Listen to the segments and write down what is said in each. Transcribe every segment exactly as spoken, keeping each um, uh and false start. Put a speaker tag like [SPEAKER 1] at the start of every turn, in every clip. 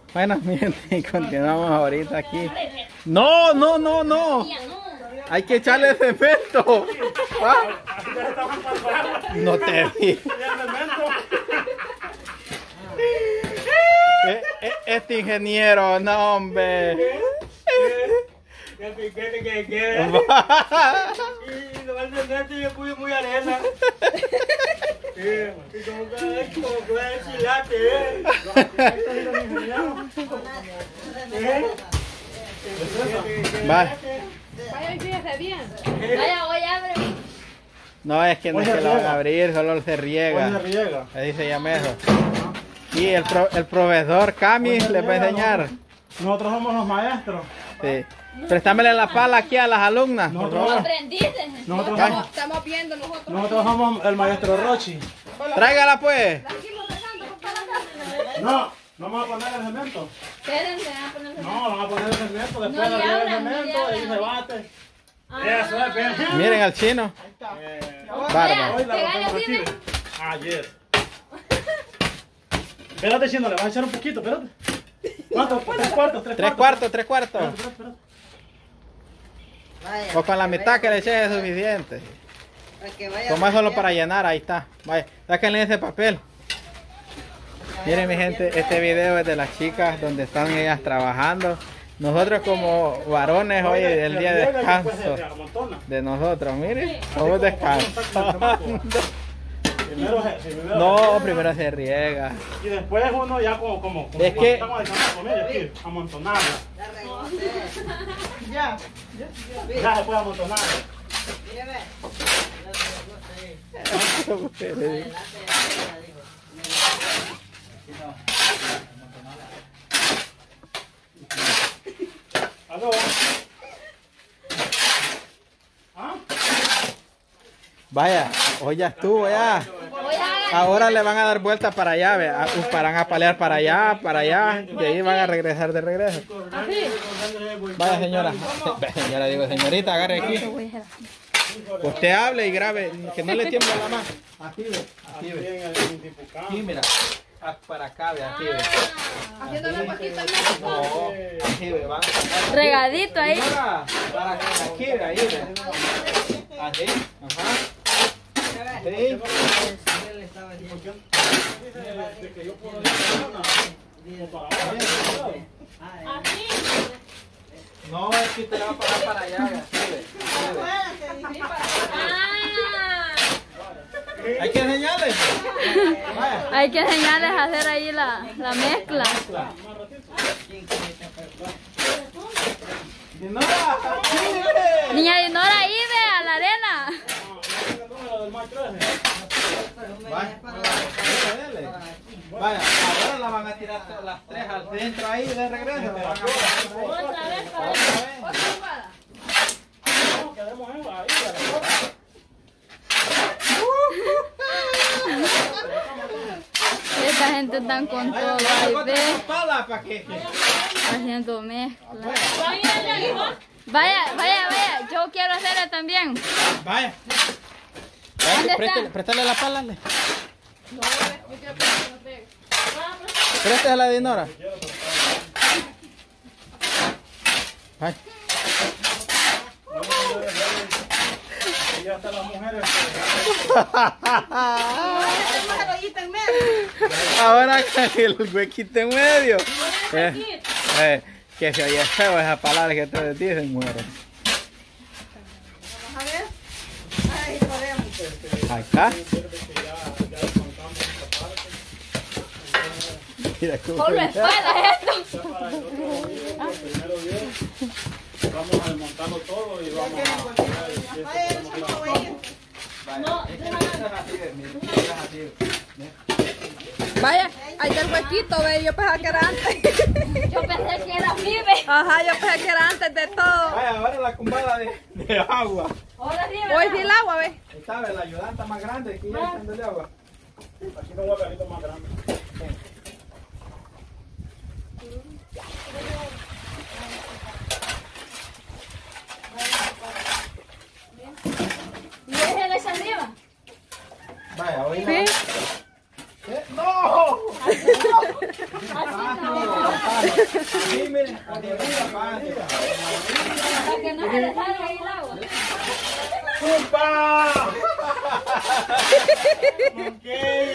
[SPEAKER 1] Bueno, miren, continuamos ahorita aquí. No, no, no, no. Hay que echarle cemento. ¿Ah? No te vi. Este ingeniero, no, hombre.
[SPEAKER 2] ¿Qué, qué, qué, qué, qué? Y lo va a entender si yo fui muy arena. Sí, como que como que va a decir late, ¿eh?
[SPEAKER 1] Vaya.
[SPEAKER 3] Vaya, fíjese bien. Vaya, voy a abrir.
[SPEAKER 1] No, es que no es que lo van a abrir, solo se riega.
[SPEAKER 2] se riega.
[SPEAKER 1] Así se llama eso. Y el, pro, el profesor Cami les va a enseñar.
[SPEAKER 2] Nosotros somos los maestros.
[SPEAKER 1] Sí. Préstamele la pala aquí a las alumnas.
[SPEAKER 2] Nosotros,
[SPEAKER 3] Aprendiste.
[SPEAKER 2] nosotros,
[SPEAKER 3] Estamos,
[SPEAKER 2] somos,
[SPEAKER 3] estamos viendo nosotros.
[SPEAKER 2] nosotros somos el maestro Rochi.
[SPEAKER 1] Tráigala pues.
[SPEAKER 2] No, no vamos a poner el cemento.
[SPEAKER 3] Espérense, van a poner el
[SPEAKER 2] No, vamos a poner el cemento, después
[SPEAKER 3] No
[SPEAKER 2] de
[SPEAKER 3] le
[SPEAKER 2] arriba el
[SPEAKER 3] abran, no le
[SPEAKER 2] cemento y
[SPEAKER 3] abran.
[SPEAKER 2] se bate.
[SPEAKER 3] Ah.
[SPEAKER 2] Eso es, bien.
[SPEAKER 1] Miren al chino.
[SPEAKER 2] Eh,
[SPEAKER 1] Bárbaro.
[SPEAKER 2] hoy la
[SPEAKER 3] Pegale
[SPEAKER 2] botamos
[SPEAKER 3] así,
[SPEAKER 2] aquí.
[SPEAKER 3] ¿ve?
[SPEAKER 2] Ayer. Espérate, chino, le vas a echar un poquito, espérate. ¿Cuánto? Tres cuartos, tres,
[SPEAKER 1] Tres cuartos, tres cuartos.
[SPEAKER 2] Espérate, espérate.
[SPEAKER 4] Vaya,
[SPEAKER 1] O con la mitad que le eché es suficiente.
[SPEAKER 4] para que vaya
[SPEAKER 1] Como es solo
[SPEAKER 4] vaciando.
[SPEAKER 1] para llenar, ahí está. Vaya, sáquenle ese papel. Miren mi gente, este video es de las chicas donde están ellas trabajando. Nosotros como varones hoy es el día de descanso de nosotros. Miren, vamos descansando.
[SPEAKER 2] Primero se, primero
[SPEAKER 1] No,
[SPEAKER 2] se
[SPEAKER 1] primero se riega.
[SPEAKER 2] y después uno ya como, como, como
[SPEAKER 1] Es
[SPEAKER 2] cuando
[SPEAKER 1] que-
[SPEAKER 2] estamos echando la comida aquí, amontonarla.
[SPEAKER 4] Ya regoté.
[SPEAKER 2] Ya.
[SPEAKER 4] Mire,
[SPEAKER 2] Ya se puede amontonar.
[SPEAKER 4] mire, ve. Ya regoté. Adelante, ya dijo.
[SPEAKER 2] ¿Aló? ¿Ah?
[SPEAKER 1] Vaya, hoy ya estuvo ya.
[SPEAKER 3] Voy a
[SPEAKER 1] Ahora le van a dar vuelta para allá, ve, a- van a palear para allá, para allá, de ahí van a regresar de regreso. Vaya señora, señora digo, señorita, agarre aquí. Usted hable y grabe, que no le tiemble la mano. Aquí ve, aquí ve. Aquí mira, ah, para acá ve, aquí ve.
[SPEAKER 3] haciéndole un poquito al México.
[SPEAKER 1] No, aquí ve, van a sacar.
[SPEAKER 3] Regadito ahí.
[SPEAKER 1] Señora, para acá, aquí ve, ahí ve. Así, ajá. Sí.
[SPEAKER 4] Él estaba diciendo. Ah,
[SPEAKER 1] No, es que usted la va a parar para allá, ve, así ve, así ve.
[SPEAKER 3] Ah,
[SPEAKER 1] Hay que enseñarle. Vaya.
[SPEAKER 3] hay que enseñarles a hacer ahí la, la mezcla.
[SPEAKER 1] Dinora, aquí ve.
[SPEAKER 3] Niña Dinora, ahí ve a la arena.
[SPEAKER 1] Vaya, dele, dele. Vaya, ahora la van a tirar todas las tres al centro ahí de regreso. La van a poner.
[SPEAKER 3] Otra vez para
[SPEAKER 1] Otra vez.
[SPEAKER 3] otra jugada.
[SPEAKER 2] No, quedemos ahí.
[SPEAKER 3] Esta gente están con todo ahí, ve,
[SPEAKER 1] ¿Para qué?
[SPEAKER 3] haciendo mezcla. Vaya, vaya, vaya, yo quiero hacerla también.
[SPEAKER 1] Vaya.
[SPEAKER 3] ¿Dónde
[SPEAKER 1] Préstale,
[SPEAKER 3] está?
[SPEAKER 1] préstale la pala. le. Préstale a la Dinora. Vaya.
[SPEAKER 2] Ya están las mujeres.
[SPEAKER 1] Ahora que el huequito en medio. Eh, eh, que se oye feo esa palabra que ustedes dicen, mujeres.
[SPEAKER 4] vamos a ver. Ay, podemos.
[SPEAKER 1] Acá. Mira cómo
[SPEAKER 3] Solo espalda esto.
[SPEAKER 2] Para el otro día, primero Dios, vamos a desmontarlo todo y vamos a ver si esto
[SPEAKER 4] Vaya,
[SPEAKER 2] podemos ir
[SPEAKER 4] eso no
[SPEAKER 2] avanzando.
[SPEAKER 4] voy.
[SPEAKER 3] No,
[SPEAKER 5] Vaya, ahí está el huequito, ve, yo pensaba que era antes.
[SPEAKER 3] yo pensé que era así, ve.
[SPEAKER 5] Ajá, yo pensé que era antes de todo.
[SPEAKER 1] Vaya, ahora la cumbada de, de agua.
[SPEAKER 3] Ahora sí,
[SPEAKER 5] Hoy sí
[SPEAKER 3] ¿verdad?
[SPEAKER 5] el agua, ve.
[SPEAKER 1] Ahí está, ve, la ayudanta más grande que ya echándole agua.
[SPEAKER 2] Aquí no voy a pegar más grande.
[SPEAKER 3] ¿Y déjela esa arriba?
[SPEAKER 1] Vaya, hoy
[SPEAKER 5] Sí.
[SPEAKER 1] ¿Qué? ¡No!
[SPEAKER 3] Así no.
[SPEAKER 1] Sí, miren, así arriba, pa, arriba.
[SPEAKER 3] Para que no se le salga ahí el agua.
[SPEAKER 2] ¡Pupa! Monkey.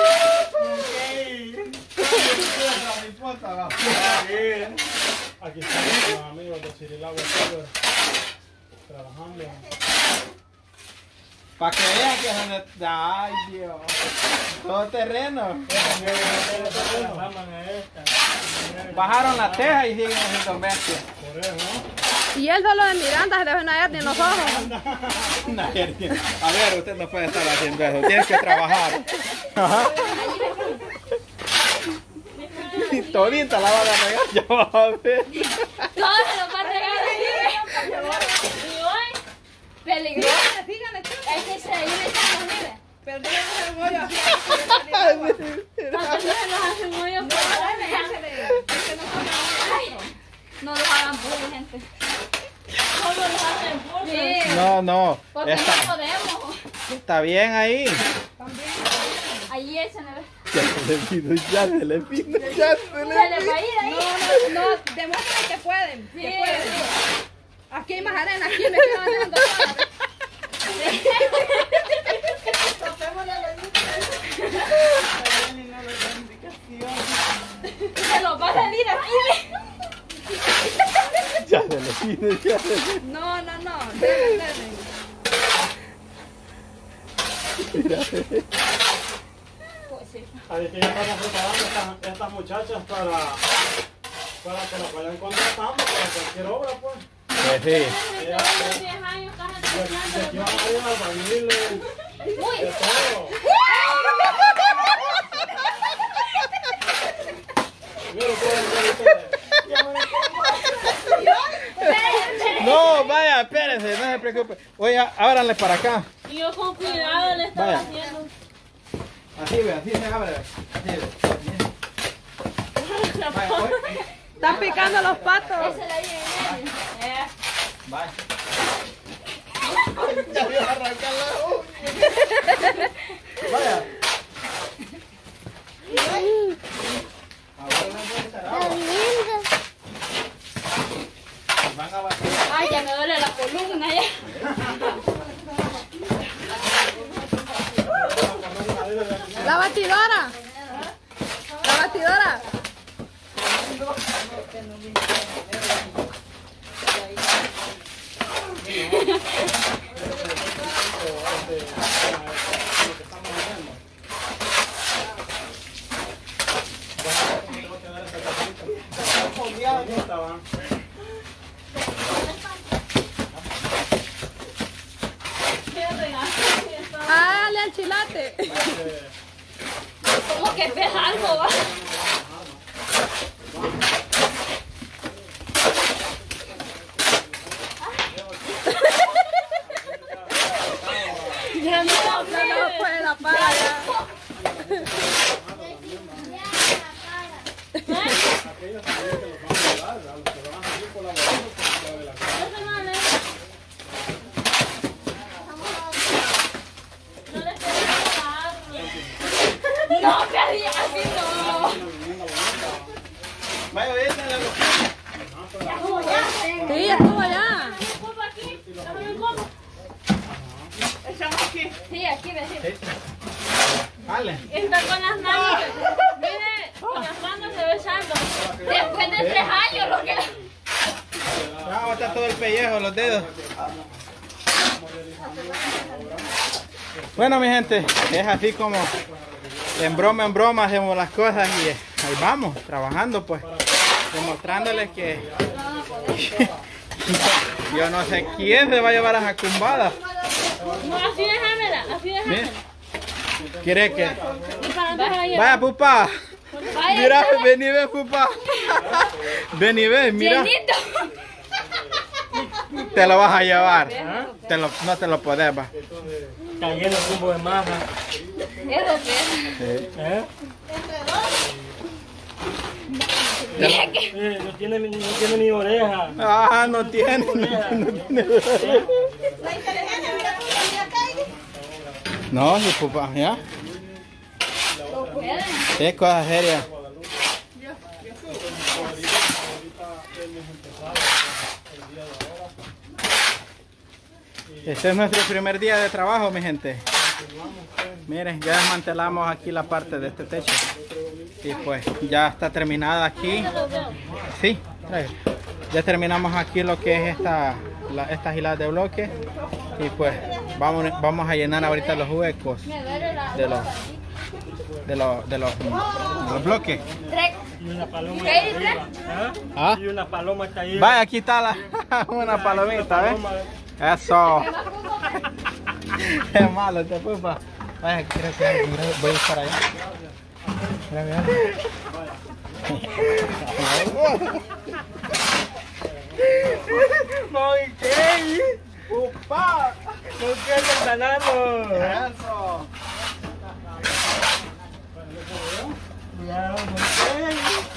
[SPEAKER 2] Monkey. Aquí están los amigos de Cirilagua Silver trabajando.
[SPEAKER 1] Para que vean que es donde... Ay, Dios. Todo terreno. Bajaron la teja y siguen haciendo bestia.
[SPEAKER 2] Por eso, ¿no?
[SPEAKER 5] Y él solo de Miranda se debe nadar en los ojos.
[SPEAKER 1] Nadie tiene- A ver, usted no puede estar haciendo eso. Tienes que trabajar. Ajá. Y todita la van a regar. Ya vas a ver.
[SPEAKER 3] Todo se lo va a regar ahí. Y hoy, peligroso. Es que se ahí le echamos, mire.
[SPEAKER 5] Perdemos el bollo.
[SPEAKER 3] Cuando se nos hace un hoyo, pues, ay, no los hagan bullying, gente. ¿Cómo los hacen bullying?
[SPEAKER 1] No, no.
[SPEAKER 3] Porque
[SPEAKER 1] Está,
[SPEAKER 3] no podemos.
[SPEAKER 1] está bien ahí.
[SPEAKER 3] Ahí échenle.
[SPEAKER 1] Ya se le vino, ya se le vino, ya se
[SPEAKER 3] Se
[SPEAKER 1] le
[SPEAKER 3] les va a ir ahí.
[SPEAKER 5] No, no, no, demuestren que pueden.
[SPEAKER 3] Sí,
[SPEAKER 5] Que pueden.
[SPEAKER 3] sí.
[SPEAKER 5] Aquí hay más arena, aquí me quedo haciendo todo.
[SPEAKER 3] Se los va a salir aquí.
[SPEAKER 1] Ya se le vino, ya se le vino.
[SPEAKER 5] No, no, no. Deben, deben.
[SPEAKER 3] Pues sí.
[SPEAKER 2] Así que ya estamos preparando estas, estas muchachas para, para que las vayan contratando para cualquier obra, pues.
[SPEAKER 1] Pues sí.
[SPEAKER 3] Desde los diez años, cajas de
[SPEAKER 2] Y aquí
[SPEAKER 3] planta.
[SPEAKER 2] van a ir albañiles,
[SPEAKER 3] Uy.
[SPEAKER 2] de todo. Mira, pueden ver ustedes.
[SPEAKER 1] No, vaya, espérense, no se preocupe. Oye, ábranle para acá.
[SPEAKER 3] Y yo con cuidado le estaba
[SPEAKER 1] Vaya.
[SPEAKER 3] haciendo.
[SPEAKER 1] Así ve, así se abre. Así ve. Vaya, oye.
[SPEAKER 5] Están picando los patos.
[SPEAKER 3] Ese de ahí en medio. Eh.
[SPEAKER 1] Vaya. Ya voy a arrancar la uña. Vaya. Ahora no puede estar agua. Van a batir.
[SPEAKER 3] Ay, ya me duele la columna ya.
[SPEAKER 5] La batidora. La batidora. Ah, dale al chilate.
[SPEAKER 3] Como que ves algo, va. Ya no
[SPEAKER 5] No, no puede la para ya.
[SPEAKER 3] No, Cari, así no.
[SPEAKER 1] Vaya, vete a la
[SPEAKER 5] Sí, estuvo allá.
[SPEAKER 3] Sí, aquí, ve, sí.
[SPEAKER 1] Dale.
[SPEAKER 3] Está con las manos. Mire, con las manos se ve besando. Después de tres años, lo que.
[SPEAKER 1] Ya está todo el pellejo, los dedos. Bueno, mi gente, es así como en broma, en broma hacemos las cosas y ahí vamos, trabajando pues, demostrándoles que yo no sé quién se va a llevar a Jacumbada.
[SPEAKER 3] No, así déjamela, así déjamela.
[SPEAKER 1] ¿Quiere que?
[SPEAKER 3] Vaya,
[SPEAKER 1] Vaya, pupa.
[SPEAKER 3] vaya.
[SPEAKER 1] Mira, ven y ve, pupa. Ven y ve, mira.
[SPEAKER 3] Llenito.
[SPEAKER 1] Te lo vas a llevar. Te lo, no te lo podés, va.
[SPEAKER 2] Cayendo el rumbo de maja.
[SPEAKER 3] Eso que.
[SPEAKER 2] ¿Eh? Eh, no, tiene, no tiene ni oreja.
[SPEAKER 1] Ah, no tiene. No, no tiene. No, mi pupa, ¿ya?
[SPEAKER 3] Pueden.
[SPEAKER 1] Es cosa seria. Este es nuestro primer día de trabajo, mi gente. Miren, ya desmantelamos aquí la parte de este techo. Y pues ya está terminada aquí. Sí, trae. Ya terminamos aquí lo que es esta, la, estas hilas de bloque. Y pues vamos, vamos a llenar ahorita los huecos de los, de los, de los, de los bloques.
[SPEAKER 2] Y una paloma
[SPEAKER 3] ¿Qué
[SPEAKER 2] está
[SPEAKER 3] dice?
[SPEAKER 2] arriba. ¿Ah?
[SPEAKER 1] ¿Ah?
[SPEAKER 2] Y una paloma está ahí.
[SPEAKER 1] Vaya, aquí está la, una palomita, ¿ves? Eso. Es malo este pupa. Vaya, creo que mira, voy a estar allá. Mira, mira.
[SPEAKER 2] ¡Muy qué!
[SPEAKER 1] ¡Pupa!
[SPEAKER 2] ¿Por qué el banano?
[SPEAKER 1] Eso.
[SPEAKER 2] Cuidado, muy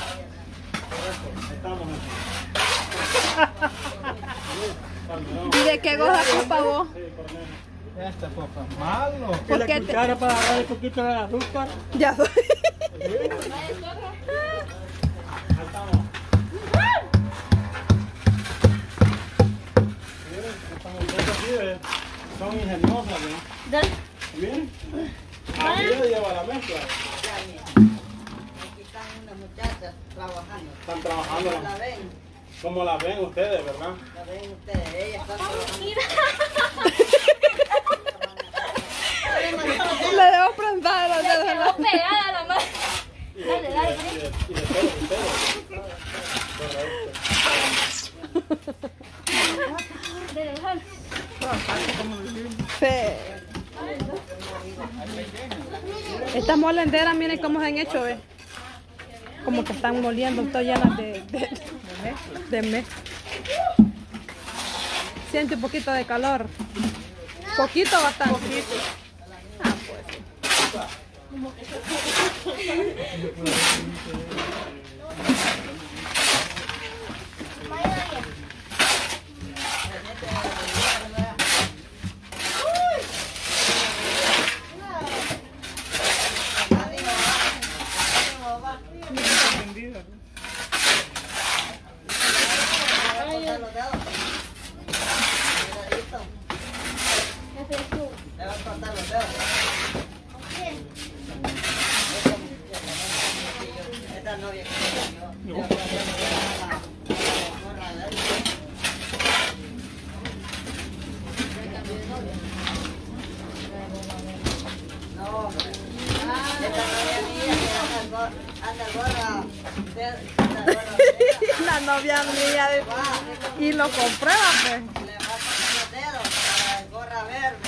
[SPEAKER 5] ¿Y de qué goza culpa vos?
[SPEAKER 1] Este pupa es malo.
[SPEAKER 2] ¿Y
[SPEAKER 5] ¿Por
[SPEAKER 2] la
[SPEAKER 5] qué te-
[SPEAKER 2] cuchara para agarrar un poquito de azúcar?
[SPEAKER 5] Ya soy.
[SPEAKER 2] Son ingeniosas, ¿no?
[SPEAKER 3] Dale.
[SPEAKER 2] Bien. Aquí le lleva la mezcla.
[SPEAKER 4] Aquí están unas muchachas trabajando.
[SPEAKER 2] Están trabajando.
[SPEAKER 4] La ven,
[SPEAKER 2] Como la ven ustedes, ¿verdad?
[SPEAKER 4] la ven ustedes. Ellas están trabajando.
[SPEAKER 5] Le debo plantar los dedos en
[SPEAKER 3] Quedó
[SPEAKER 5] la...
[SPEAKER 3] pegada la mano. Dale, dale.
[SPEAKER 2] Y de, y de todo, ustedes.
[SPEAKER 3] Dale, dale.
[SPEAKER 5] Sí. Estas molenderas, miren cómo se han hecho, ¿ves? Como que están moliendo, todas llenas de, de, de mezcla. Siente un poquito de calor. Poquito o bastante. Ah, pues.
[SPEAKER 4] Los dedos. Cuidadito. Le va a cortar los dedos. Esta novia que yo, yo, yo, no, hombre. Esta novia mía que anda gorra, anda gorra, anda gorra,
[SPEAKER 5] La novia mía de...
[SPEAKER 4] va,
[SPEAKER 5] Y lo comprueba, pues.
[SPEAKER 4] le va a poner los dedos para la gorra verde.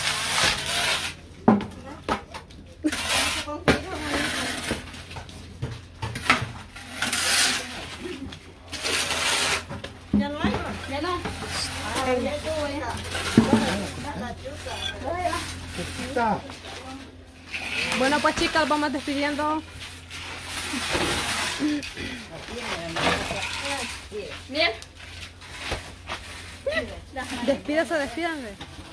[SPEAKER 3] Ya no hay. Ya no.
[SPEAKER 5] Bueno, pues chicas, vamos despidiendo.
[SPEAKER 3] Bien.
[SPEAKER 5] Despídase, despídanse.